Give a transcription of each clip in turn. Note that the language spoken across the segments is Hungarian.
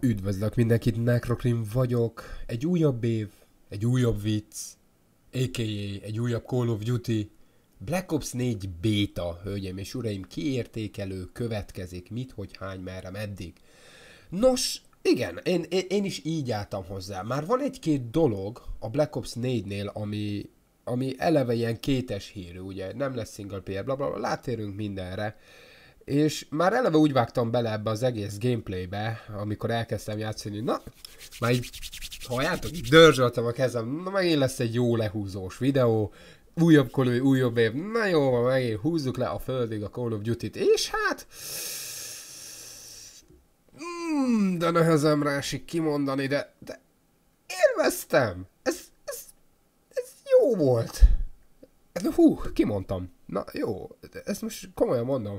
Üdvözlök mindenkit, Necrokrim vagyok. Egy újabb év, egy újabb vicc, a.k.a. egy újabb Call of Duty, Black Ops 4 béta, hölgyeim és uraim, kiértékelő következik, mit, hogy, hány, merre, meddig. Nos, igen, én is így álltam hozzá. Már van egy-két dolog a Black Ops 4-nél, ami eleve ilyen kétes hírű, ugye, nem lesz single player, blablabla, látérünk mindenre. És már eleve úgy vágtam bele ebbe az egész gameplaybe, amikor elkezdtem játszani, na, már így, halljátok, így dörzsöltem a kezem, na megint lesz egy jó lehúzós videó, újabb kolő, újabb év, na jó van, megint húzzuk le a földig a Call of Duty-t, és hát... de nehezemre esik kimondani, de élveztem, ez jó volt. Hú, kimondtam. Na jó, ezt most komolyan mondom.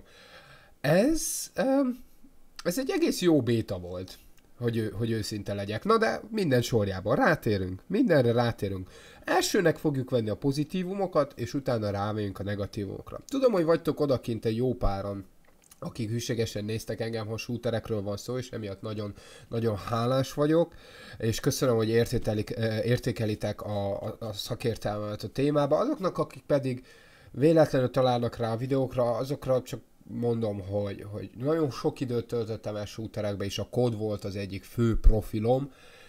Ez egy egész jó béta volt, hogy őszinte legyek. Na de minden sorjában rátérünk, mindenre rátérünk. Elsőnek fogjuk venni a pozitívumokat, és utána rámegyünk a negatívumokra. Tudom, hogy vagytok odakint egy jó páran, akik hűségesen néztek engem, ha shooterekről van szó, és emiatt nagyon, nagyon hálás vagyok, és köszönöm, hogy értékelitek a szakértelmet a témába. Azoknak, akik pedig véletlenül találnak rá a videókra, azokra csak mondom, hogy nagyon sok időt töltöttem el shooterekbe, és a COD volt az egyik fő profilom,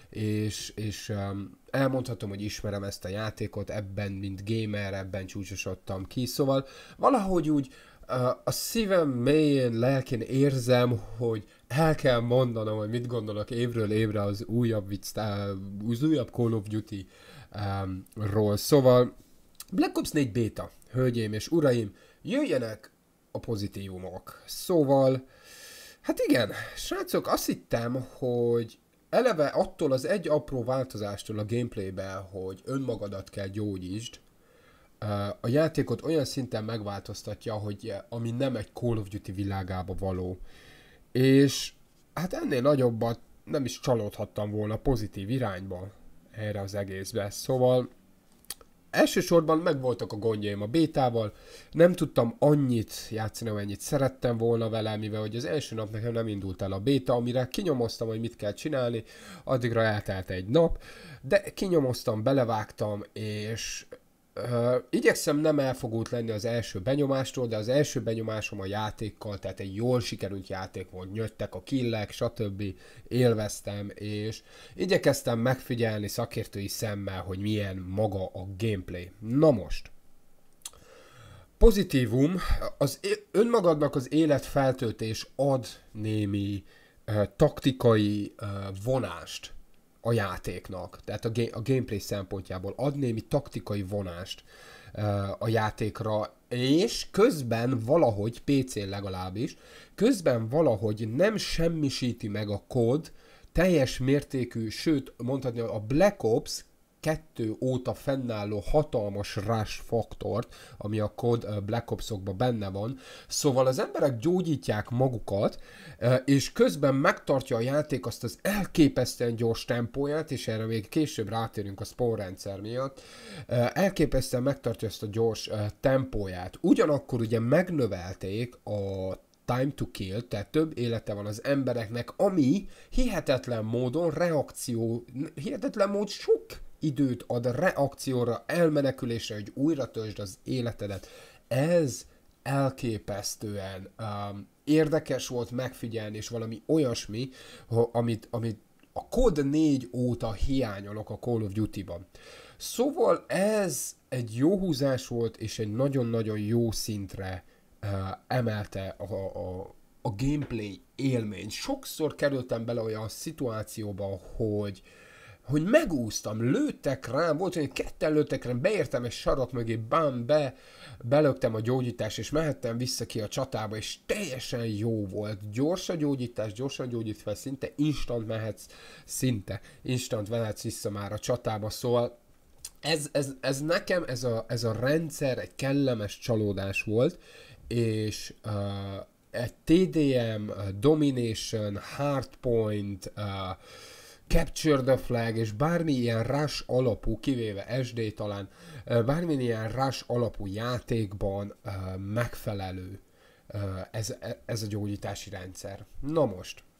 és elmondhatom, hogy ismerem ezt a játékot, ebben, mint gamer, ebben csúcsosodtam ki, szóval valahogy úgy a szívem mélyén, lelkén érzem, hogy el kell mondanom, hogy mit gondolok évről évre az újabb Call of Duty ról. Szóval Black Ops 4 béta, hölgyeim és uraim, jöjjenek a pozitívumok. Szóval, hát igen, srácok, azt hittem, hogy eleve attól az egy apró változástól a gameplayben, hogy önmagadat kell gyógyítsd, a játékot olyan szinten megváltoztatja, hogy ami nem egy Call of Duty világába való. És hát ennél nagyobbat nem is csalódhattam volna pozitív irányba erre az egészbe. Szóval elsősorban megvoltak a gondjaim a bétával, nem tudtam annyit játszani, amennyit szerettem volna vele, mivel hogy az első nap nekem nem indult el a béta, amire kinyomoztam, hogy mit kell csinálni, addigra eltelt egy nap, de kinyomoztam, belevágtam, és igyekszem nem elfogult lenni az első benyomástól, de az első benyomásom a játékkal, tehát egy jól sikerült játék volt, jöttek a killek, stb. Élveztem, és igyekeztem megfigyelni szakértői szemmel, hogy milyen maga a gameplay. Na most, pozitívum, önmagadnak az életfeltöltés ad némi taktikai vonást a játéknak, tehát a gameplay szempontjából ad némi taktikai vonást a játékra, és közben valahogy, PC-n legalábbis, közben valahogy nem semmisíti meg a COD teljes mértékű, sőt, mondhatni a Black Ops 2 óta fennálló hatalmas rush faktort, ami a COD Black Ops-okban benne van. Szóval az emberek gyógyítják magukat, és közben megtartja a játék azt az elképesztően gyors tempóját, és erre még később rátérünk a spawn rendszer miatt, elképesztően megtartja ezt a gyors tempóját. Ugyanakkor ugye megnövelték a time to kill, tehát több élete van az embereknek, ami hihetetlen módon hihetetlen mód sok időt ad reakcióra, elmenekülésre, hogy újra töltsd az életedet. Ez elképesztően érdekes volt megfigyelni, és valami olyasmi, amit a COD 4 óta hiányolok a Call of Duty-ban. Szóval ez egy jó húzás volt, és egy nagyon-nagyon jó szintre emelte a gameplay élményt. Sokszor kerültem bele olyan szituációba, hogy megúsztam, lőttek rám, volt, hogy ketten lőttek rám, beértem egy sarat mögé, belöktem a gyógyítást, és mehettem vissza ki a csatába, és teljesen jó volt. Gyors a gyógyítás, gyorsan gyógyít fel, szinte instant mehetsz vissza már a csatába, szóval ez nekem, ez a rendszer egy kellemes csalódás volt, és egy TDM, Domination, Hardpoint, Capture the Flag, és bármilyen rush alapú, kivéve SD talán, bármilyen rush alapú játékban megfelelő ez a gyógyítási rendszer. Na most,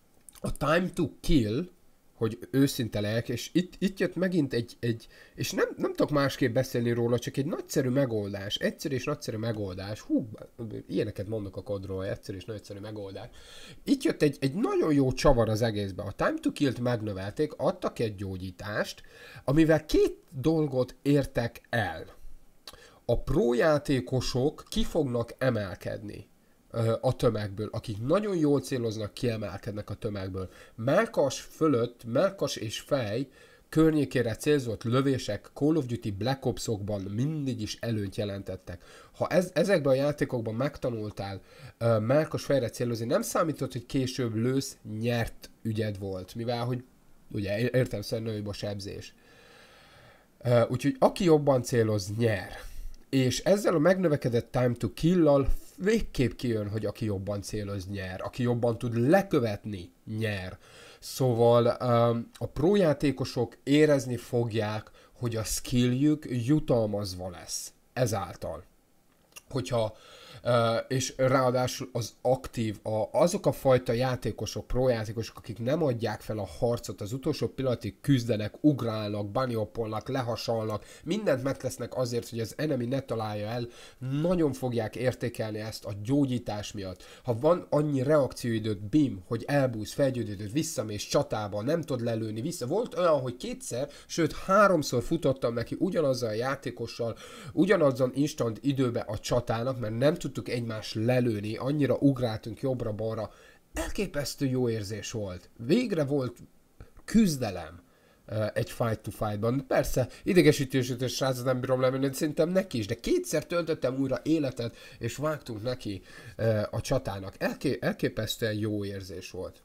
a time to kill, hogy őszinte legyek, és itt jött megint és nem tudok másképp beszélni róla, csak egy nagyszerű megoldás, egyszerű és nagyszerű megoldás, ilyeneket mondok a kodról, egyszerű és nagyszerű megoldás. Itt jött egy nagyon jó csavar az egészbe. A time to kill-t megnövelték, adtak egy gyógyítást, amivel két dolgot értek el. A pro játékosok ki fognak emelkedni a tömegből, akik nagyon jól céloznak, kiemelkednek a tömegből. Mellkas és fej környékére célzott lövések Call of Duty Black Ops-okban mindig is előnyt jelentettek. Ha ezekben a játékokban megtanultál mellkas fejre célozni, nem számított, hogy később lősz, nyert ügyed volt, mivel hogy ugye értelemszerűen nagyobb a sebzés. Úgyhogy aki jobban céloz, nyer. És ezzel a megnövekedett time to kill-al végképp kijön, hogy aki jobban céloz, nyer. Aki jobban tud lekövetni, nyer. Szóval a pro játékosok érezni fogják, hogy a skilljük jutalmazva lesz. Ezáltal. Hogyha és ráadásul az aktív, azok a fajta játékosok, pro-játékosok, akik nem adják fel a harcot, az utolsó pillanatig küzdenek, ugrálnak, bunnyhoppolnak, lehasalnak, mindent megtesznek azért, hogy az enemy ne találja el, nagyon fogják értékelni ezt a gyógyítás miatt. Ha van annyi reakcióidőt, hogy elbújsz, felgyógyítod, visszamész csatába, nem tud lelőni, vissza. Volt olyan, hogy kétszer, sőt háromszor futottam neki ugyanazzal a játékossal, ugyanazzal instant időbe a csatának, mert nem tudtuk egymást lelőni, annyira ugráltunk jobbra-balra. Elképesztő jó érzés volt. Végre volt küzdelem egy fight-to-fight-ban. Persze, idegesítős srác nem bírom lemenni, szerintem neki is, de kétszer töltöttem újra életet, és vágtunk neki a csatának. Elképesztően jó érzés volt.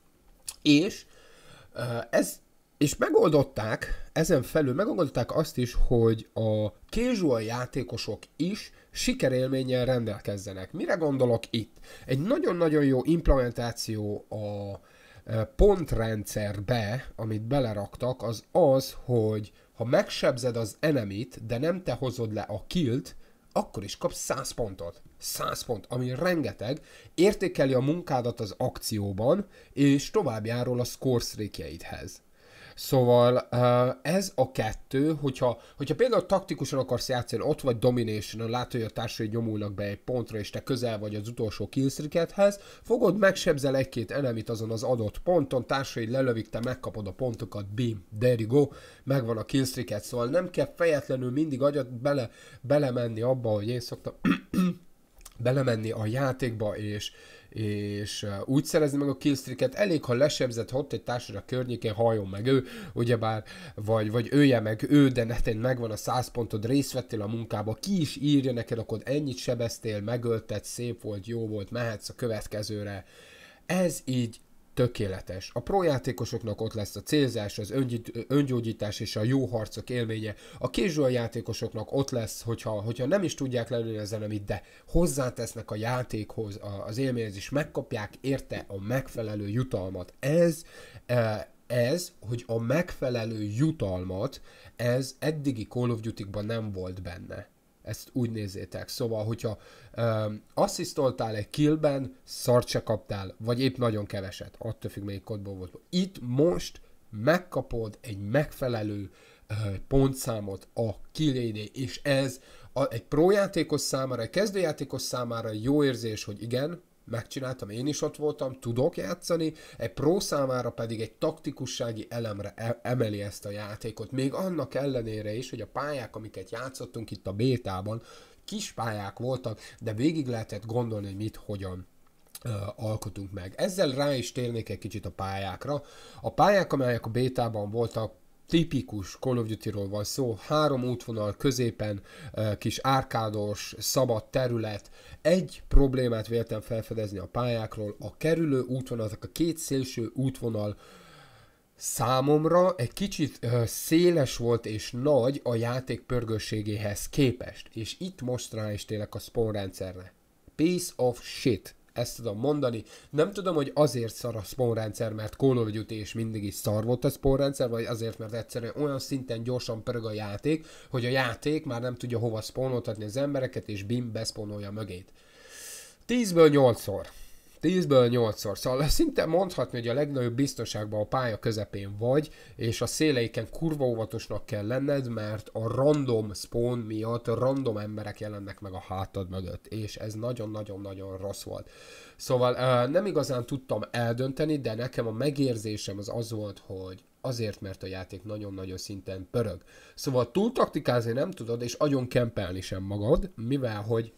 És megoldották, ezen felül megoldották azt is, hogy a casual játékosok is sikerélménnyel rendelkezzenek. Mire gondolok itt? Egy nagyon-nagyon jó implementáció a pontrendszerbe, amit beleraktak, az, hogy ha megsebzed az enemit, de nem te hozod le a killt, akkor is kapsz 100 pontot. 100 pont, ami rengeteg, értékeli a munkádat az akcióban, és tovább járul a score streakjeidhez. Szóval ez a kettő, hogyha például taktikusan akarsz játszani, ott vagy domination-on, látod, hogy a társai nyomulnak be egy pontra, és te közel vagy az utolsó killstreakethez, fogod, megsebzel egy-két enemit azon az adott ponton, társaid lelövik, te megkapod a pontokat, bim, there you go, megvan a killstreaket, szóval nem kell fejetlenül mindig agyat belemenni abba, hogy én szoktam belemenni a játékba, és úgy szerezni meg a killstreaket, elég, ha lesebzett, ha ott egy társad környékén, halljon meg ő, ugyebár, vagy ölje meg ő, de netén megvan a 100 pontod, részt vettél a munkába, ki is írja neked, akkor ennyit sebeztél, megölted, szép volt, jó volt, mehetsz a következőre. Ez így tökéletes. A pro játékosoknak ott lesz a célzás, az öngyógyítás és a jó harcok élménye. A casual játékosoknak ott lesz, hogyha nem is tudják lelőni az enemit, de hozzátesznek a játékhoz, az élményhez is, megkapják érte a megfelelő jutalmat. Ez, hogy a megfelelő jutalmat, ez eddigi Call of Duty-ban nem volt benne. Ezt úgy nézzétek. Szóval, hogyha asszisztoltál egy killben, szart se kaptál, vagy épp nagyon keveset, attól függ, melyik kodból volt. Itt most megkapod egy megfelelő pontszámot a killjeidé, és ez egy pro játékos számára, egy kezdőjátékos számára jó érzés, hogy igen, megcsináltam, én is ott voltam, tudok játszani, egy pro számára pedig egy taktikussági elemre emeli ezt a játékot. Még annak ellenére is, hogy a pályák, amiket játszottunk itt a bétában, kis pályák voltak, de végig lehetett gondolni, hogy mit, hogyan alkotunk meg. Ezzel rá is térnék egy kicsit a pályákra. A pályák, amelyek a bétában voltak, tipikus Call of Duty-ról van szó, 3 útvonal középen, kis árkádos, szabad terület. Egy problémát véltem felfedezni a pályákról, a kerülő útvonalak, a két szélső útvonal számomra egy kicsit széles volt és nagy a játék pörgőségéhez képest. És itt most rá is tényleg a spawn rendszerre. Piece of shit. Ezt tudom mondani. Nem tudom, hogy azért szar a spawn rendszer, mert Call of Duty és mindig is szar volt a spawn rendszer, vagy azért, mert egyszerűen olyan szinten gyorsan pörög a játék, hogy a játék már nem tudja hova spawnoltatni az embereket, és bim, beszpawnolja mögét. 10-ből 8-szor. 10-ből 8-szor. Szóval szinte mondhatni, hogy a legnagyobb biztonságban a pálya közepén vagy, és a széleiken kurva óvatosnak kell lenned, mert a random spawn miatt random emberek jelennek meg a hátad mögött, és ez nagyon-nagyon-nagyon rossz volt. Szóval nem igazán tudtam eldönteni, de nekem a megérzésem az volt, hogy azért, mert a játék nagyon-nagyon szinten pörög. Szóval túl taktikázni nem tudod, és agyon kempelni sem magad, mivel hogy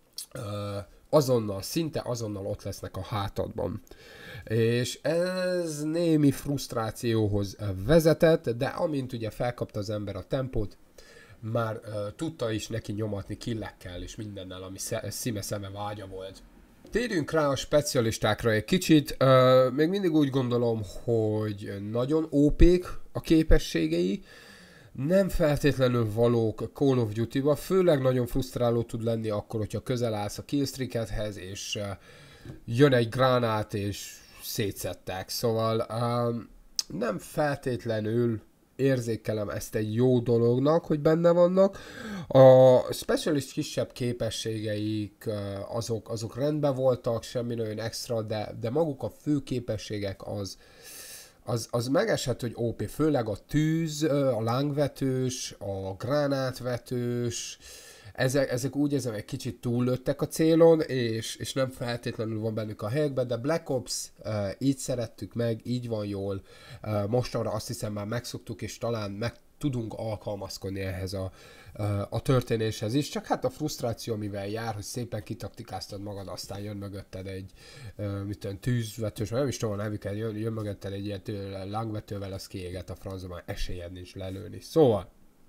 szinte azonnal ott lesznek a hátadban. És ez némi frusztrációhoz vezetett, de amint ugye felkapta az ember a tempót, már tudta is neki nyomatni killekkel és mindennel, ami szeme vágya volt. Térjünk rá a specialistákra egy kicsit. Még mindig úgy gondolom, hogy nagyon OP-k a képességei, nem feltétlenül valók Call of Duty-ba, főleg nagyon frusztráló tud lenni akkor, hogyha közel állsz a killstreakethez, és jön egy gránát, és szétszedtek. Szóval nem feltétlenül érzékelem ezt egy jó dolognak, hogy benne vannak. A specialist kisebb képességeik, azok rendben voltak, semmi nagyon extra, de maguk a fő képességek az megesett, hogy OP, főleg a tűz, a lángvetős, a gránátvetős, ezek úgy érzem, egy kicsit túllőttek a célon, és nem feltétlenül van bennük a helyekben, de Black Ops így szerettük meg, így van jól, mostanra azt hiszem már megszoktuk, és talán meg tudunk alkalmazkodni ehhez a történéshez is, csak hát a frusztráció, mivel jár, hogy szépen kitaktikáztad magad, aztán jön mögötted egy tűzvetős, vagy nem is tudom a nevüket, jön mögötted egy ilyen lángvetővel, az kiéget a francba, már esélyed nincs lelőni. Szóval,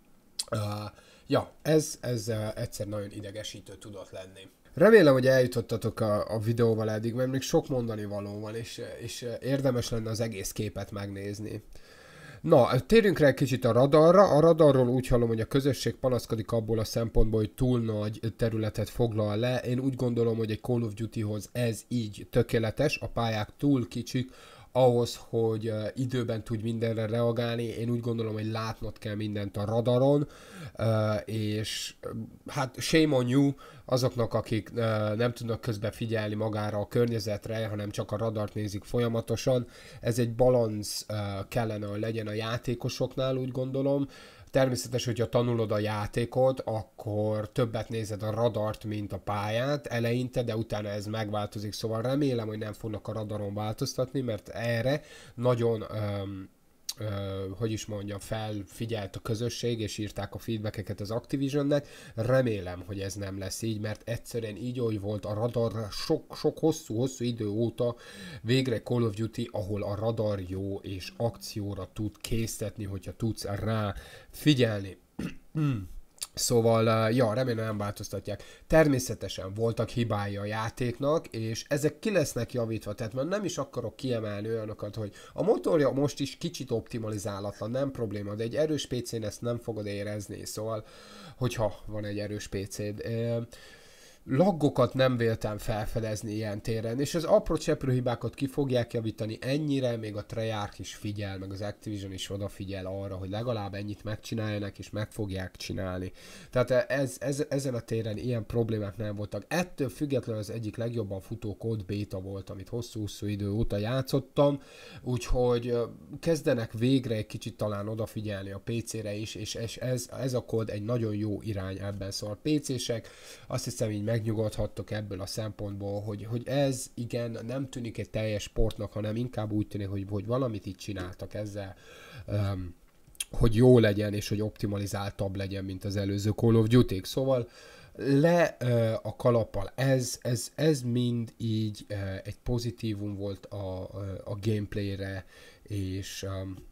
ez egyszer nagyon idegesítő tudott lenni. Remélem, hogy eljutottatok a videóval eddig, mert még sok mondani való van, és érdemes lenne az egész képet megnézni. Na, térjünk rá egy kicsit a radarra. A radarról úgy hallom, hogy a közösség panaszkodik abból a szempontból, hogy túl nagy területet foglal le. Én úgy gondolom, hogy egy Call of Duty-hoz ez így tökéletes, a pályák túl kicsik, ahhoz, hogy időben tudj mindenre reagálni. Én úgy gondolom, hogy látnod kell mindent a radaron, és hát shame on you azoknak, akik nem tudnak közben figyelni magára a környezetre, hanem csak a radart nézik folyamatosan. Ez egy balansz kellene, hogy legyen a játékosoknál, úgy gondolom. Természetes, hogyha tanulod a játékot, akkor többet nézed a radart, mint a pályát eleinte, de utána ez megváltozik, szóval remélem, hogy nem fognak a radaron változtatni, mert erre nagyon, felfigyelt a közösség, és írták a feedbackeket az Activisionnek. Remélem, hogy ez nem lesz így, mert egyszerűen így, ahogy volt a radar sok hosszú idő óta, végre Call of Duty, ahol a radar jó és akcióra tud késztetni, hogyha tudsz rá figyelni. Szóval, remélem nem változtatják. Természetesen voltak hibái a játéknak, és ezek ki lesznek javítva, tehát már nem is akarok kiemelni olyanokat, hogy a motorja most is kicsit optimalizálatlan, nem probléma, de egy erős PC-n ezt nem fogod érezni, szóval, hogyha van egy erős PC-d. Laggokat nem véltem felfedezni ilyen téren, és az apró cseprő hibákat ki fogják javítani, ennyire még a Treyarch is figyel, meg az Activision is odafigyel arra, hogy legalább ennyit megcsináljanak, és meg fogják csinálni. Tehát ezen a téren ilyen problémák nem voltak. Ettől függetlenül az egyik legjobban futó kód beta volt, amit hosszú idő óta játszottam, úgyhogy kezdenek végre egy kicsit talán odafigyelni a PC-re is, és ez a kód egy nagyon jó irány ebben, szóval PC-sek, azt hiszem így megnyugodhattok ebből a szempontból, hogy ez igen, nem tűnik egy teljes sportnak, hanem inkább úgy tűnik, hogy valamit itt csináltak ezzel, hogy jó legyen, és hogy optimalizáltabb legyen, mint az előző Call of Duty-k. Szóval a kalappal ez mind így egy pozitívum volt a gameplayre, és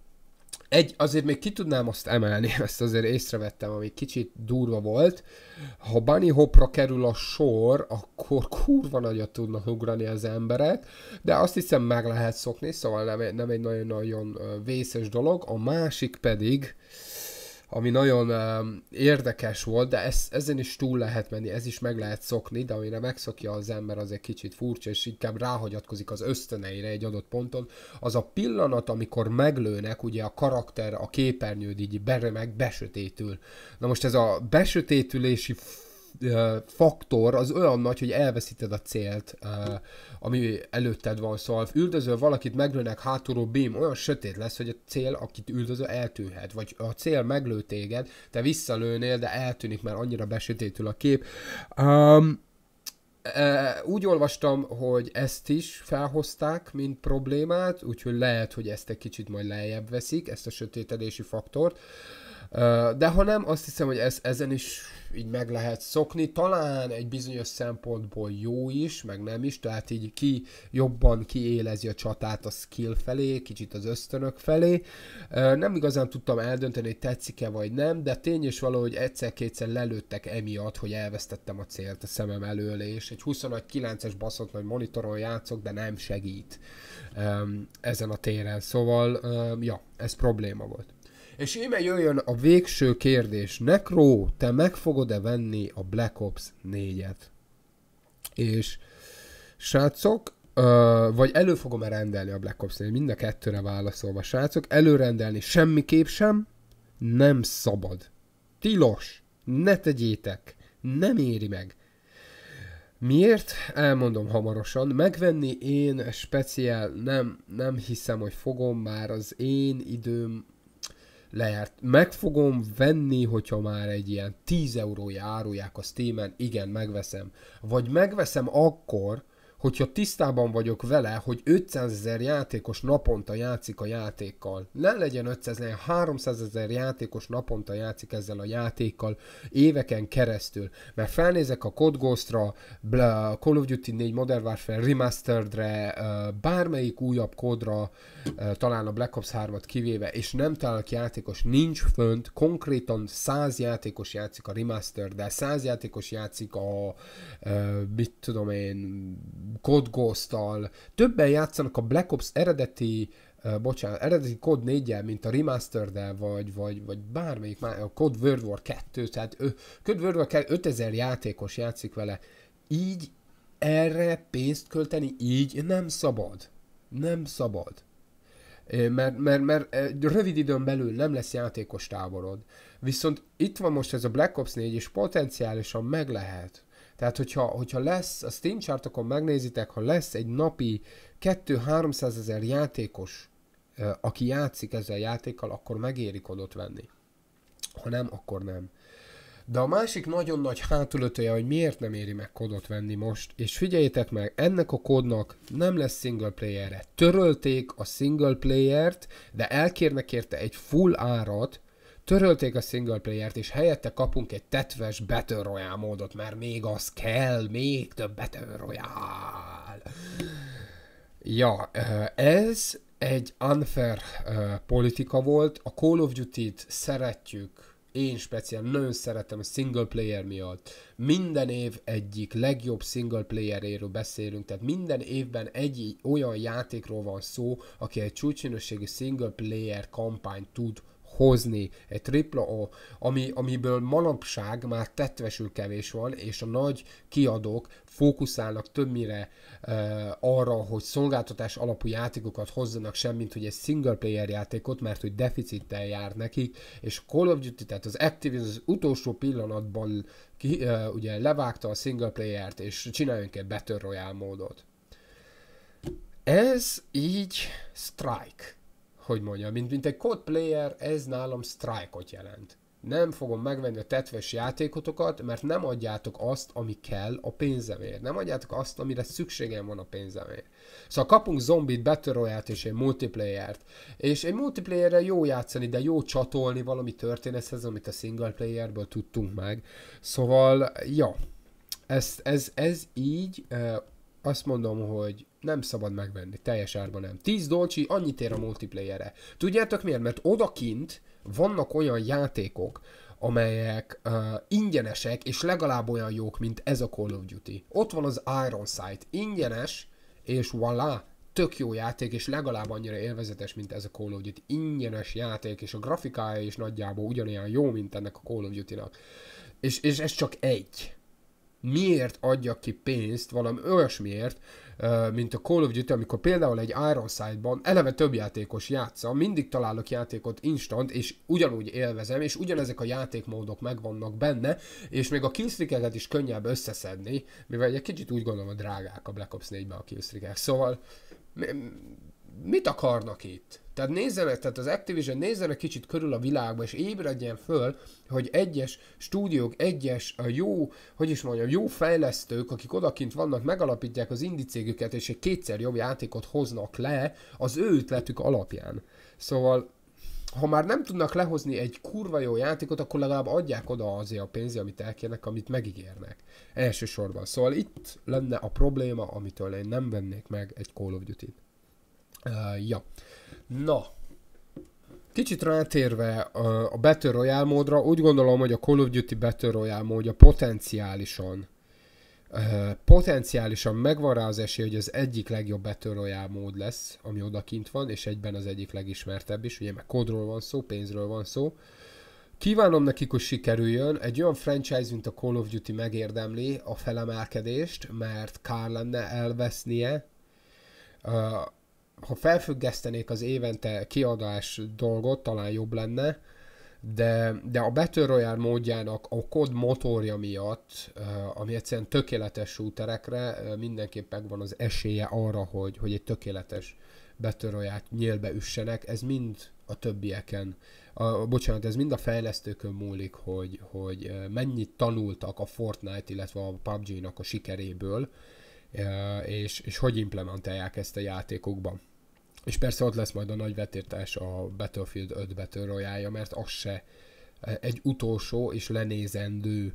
azért még ki tudnám azt emelni, ezt azért észrevettem, ami kicsit durva volt. Ha bunny hopra kerül a sor, akkor kurva nagyot tudnak ugrani az emberek, de azt hiszem meg lehet szokni, szóval nem egy nagyon-nagyon vészes dolog. A másik pedig, ami nagyon érdekes volt, de ezen is túl lehet menni, ez is meg lehet szokni, de amire megszokja az ember, az egy kicsit furcsa, és inkább ráhagyatkozik az ösztöneire egy adott ponton. Az a pillanat, amikor meglőnek, ugye a karakter, a képernyőd így besötétül. Na most ez a besötétülési faktor az olyan nagy, hogy elveszíted a célt, ami előtted van. Szóval üldözöl valakit, meglőnek hátulról, bím, olyan sötét lesz, hogy a cél, akit üldözöl, eltűnhet. Vagy a cél meglő téged, te visszalőnél, de eltűnik, mert annyira besötétül a kép. Úgy olvastam, hogy ezt is felhozták, mint problémát, úgyhogy lehet, hogy ezt egy kicsit majd lejjebb veszik, ezt a sötétedési faktort. De ha nem, azt hiszem, hogy ezen is így meg lehet szokni, talán egy bizonyos szempontból jó is, meg nem is, tehát így jobban kiélezi a csatát a skill felé, kicsit az ösztönök felé. Nem igazán tudtam eldönteni, hogy tetszik-e vagy nem, de tény is valahogy egyszer-kétszer lelőttek emiatt, hogy elvesztettem a célt a szemem elől, és egy 21.9-es baszott nagy monitoron játszok, de nem segít ezen a téren. Szóval, ja, ez probléma volt. És íme jöjjön a végső kérdés. Necro, te meg fogod-e venni a Black Ops 4-et? És srácok, vagy elő fogom-e rendelni a Black Ops 4-et? Mind a kettőre válaszolva. Srácok, előrendelni semmiképp sem, nem szabad. Tilos, ne tegyétek, nem éri meg. Miért? Elmondom hamarosan. Megvenni én speciál nem hiszem, hogy fogom, már az én időm lejárt. Meg fogom venni, hogyha már egy ilyen 10 eurója árulják a Steamen, igen, megveszem. Vagy megveszem akkor, hogyha tisztában vagyok vele, hogy 500 000 játékos naponta játszik a játékkal. Ne legyen 500 000, 300 000 játékos naponta játszik ezzel a játékkal éveken keresztül. Mert felnézek a Code Ghost-ra, Call of Duty 4 Modern Warfare Remastered-re, bármelyik újabb kódra, talán a Black Ops 3-at kivéve, és nem találok játékos, nincs fönt, konkrétan 100 játékos játszik a Remastered-del, 100 játékos játszik a mit tudom én, Code Ghost-tal, többen játszanak a Black Ops eredeti Code 4-jel, mint a Remastered-del, vagy bármelyik már, a Code World War 2, tehát Code World War 2, 5000 játékos játszik vele. Így erre pénzt költeni, így nem szabad. Nem szabad. Mert rövid időn belül nem lesz játékos táborod. Viszont itt van most ez a Black Ops 4, és potenciálisan meg lehet. Tehát, hogyha lesz, a Steam chartokon megnézitek, ha lesz egy napi 200-300 000 játékos, aki játszik ezzel a játékkal, akkor megéri kodot venni. Ha nem, akkor nem. De a másik nagyon nagy hátulütője, hogy miért nem éri meg kodot venni most, és figyeljétek meg, ennek a kódnak nem lesz single player-re. Törölték a single player-t, de elkérnek érte egy full árat, törölték a single player-t, és helyette kapunk egy tetves Battle Royale módot, mert még az kell, még több Battle Royale. Ja, ez egy unfair politika volt. A Call of Duty-t szeretjük, én speciál nagyon szeretem a single player miatt. Minden év egyik legjobb single playeréről beszélünk, tehát minden évben egy olyan játékról van szó, aki egy csúcsminőségű single player kampányt tud hozni, egy AAA, amiből manapság már tetvesül kevés van, és a nagy kiadók fókuszálnak többnyire arra, hogy szolgáltatás alapú játékokat hozzanak semmint, hogy egy single player játékot, mert hogy deficittel jár nekik, és Call of Duty, tehát az Activision az utolsó pillanatban ugye levágta a single player-t, és csináljunk egy Battle Royale módot. Ez így strike. Hogy mondjam, mint egy code player, ez nálam strike-ot jelent. Nem fogom megvenni a tetves játékotokat, mert nem adjátok azt, ami kell a pénzemért. Nem adjátok azt, amire szükségem van a pénzemért. Szóval kapunk zombit, Battle Royale-t és egy multiplayer-t. És egy multiplayerrel jó játszani, de jó csatolni valami történethez, amit a single playerből tudtunk meg. Szóval, ja, ez így, azt mondom, hogy nem szabad megvenni, teljes árban nem. 10 dolcsi, annyit ér a multiplayerre. Tudjátok miért? Mert odakint vannak olyan játékok, amelyek ingyenesek, és legalább olyan jók, mint ez a Call of Duty. Ott van az Iron Sight, ingyenes, és voilà, tök jó játék, és legalább annyira élvezetes, mint ez a Call of Duty. Ingyenes játék, és a grafikája is nagyjából ugyanilyen jó, mint ennek a Call of Duty-nak. És ez csak egy. miért adjak ki pénzt valami olyasmiért, mint a Call of Duty, amikor például egy Ironside-ban eleve több játékos játsza, mindig találok játékot instant, és ugyanúgy élvezem, és ugyanezek a játékmódok megvannak benne, és még a killstreakeket is könnyebb összeszedni, mivel egy kicsit úgy gondolom, hogy drágák a Black Ops 4-ben a killstreakek. Szóval mit akarnak itt? Tehát nézzenek, tehát az Activision nézzenek kicsit körül a világba, és ébredjen föl, hogy egyes stúdiók, egyes jó, hogy is mondjam, jó fejlesztők, akik odakint vannak, megalapítják az indie cégüket, és egy kétszer jobb játékot hoznak le az ő ötletük alapján. Szóval, ha már nem tudnak lehozni egy kurva jó játékot, akkor legalább adják oda azért a pénzért, amit elkérnek, amit megígérnek. Elsősorban. Szóval itt lenne a probléma, amitől én nem vennék meg egy Call of Duty-t. Ja. Na. Kicsit rátérve a Battle Royale módra, úgy gondolom, hogy a Call of Duty Battle Royale módja potenciálisan megvan rá az esély, hogy az egyik legjobb Battle Royale mód lesz, ami odakint van, és egyben az egyik legismertebb is, ugye meg kódról van szó, pénzről van szó. Kívánom nekik, hogy sikerüljön, egy olyan franchise, mint a Call of Duty megérdemli a felemelkedést, mert kár lenne elvesznie. Ha felfüggesztenék az évente kiadás dolgot, talán jobb lenne, de a Battle Royale módjának a kod motorja miatt, ami egyszerűen tökéletes shooterekre, mindenképp megvan az esélye arra, hogy egy tökéletes Battle Royale-t nyílbe üssenek, ez mind a többieken, ez mind a fejlesztőkön múlik, hogy mennyit tanultak a Fortnite, illetve a PUBG-nak a sikeréből, és hogy implementálják ezt a játékokban. És persze ott lesz majd a nagy vetértás a Battlefield 5 Battle Royale-ja, mert az se egy utolsó és lenézendő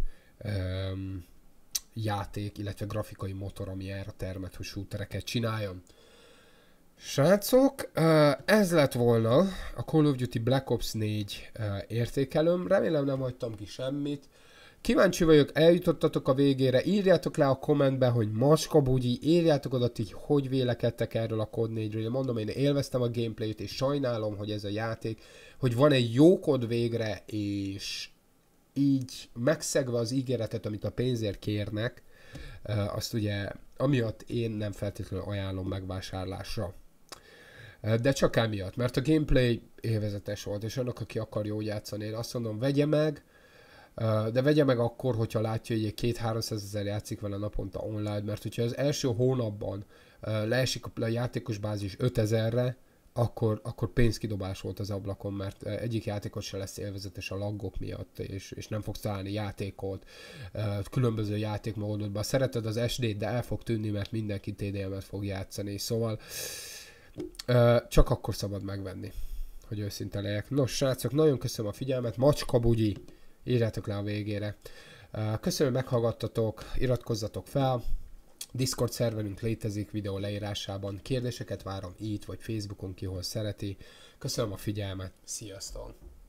játék, illetve grafikai motor, ami erre termett, hogy shootereket csináljon. Srácok, ez lett volna a Call of Duty Black Ops 4 értékelőm. Remélem nem hagytam ki semmit. Kíváncsi vagyok, eljutottatok a végére, írjátok le a kommentbe, hogy macska bugyi, írjátok oda, hogy vélekedtek erről a Code 4-ről. Mondom, én élveztem a gameplayt, és sajnálom, hogy ez a játék, hogy van egy jó kod végre, és így megszegve az ígéretet, amit a pénzért kérnek, azt ugye, amiatt én nem feltétlenül ajánlom megvásárlásra. De csak emiatt, mert a gameplay élvezetes volt, és annak, aki akar jól játszani, én azt mondom, vegye meg, de vegye meg akkor, hogyha látja, hogy egy 200-300 ezer játszik vele naponta online, mert hogyha az első hónapban leesik a játékos bázis 5000-re, akkor pénzkidobás volt az ablakon, mert egyik játékos se lesz élvezetes a laggok miatt, és nem fogsz találni játékot, különböző játékmódodban. Szereted az SD-t, de el fog tűnni, mert mindenki TDM-et fog játszani, szóval csak akkor szabad megvenni, hogy őszinte legyek. Nos, srácok, nagyon köszönöm a figyelmet, macska bugyi! Írjátok le a végére. Köszönöm, hogy meghallgattatok, iratkozzatok fel. Discord szerverünk létezik videó leírásában. Kérdéseket várom itt vagy Facebookon, ki hol szereti. Köszönöm a figyelmet, sziasztok!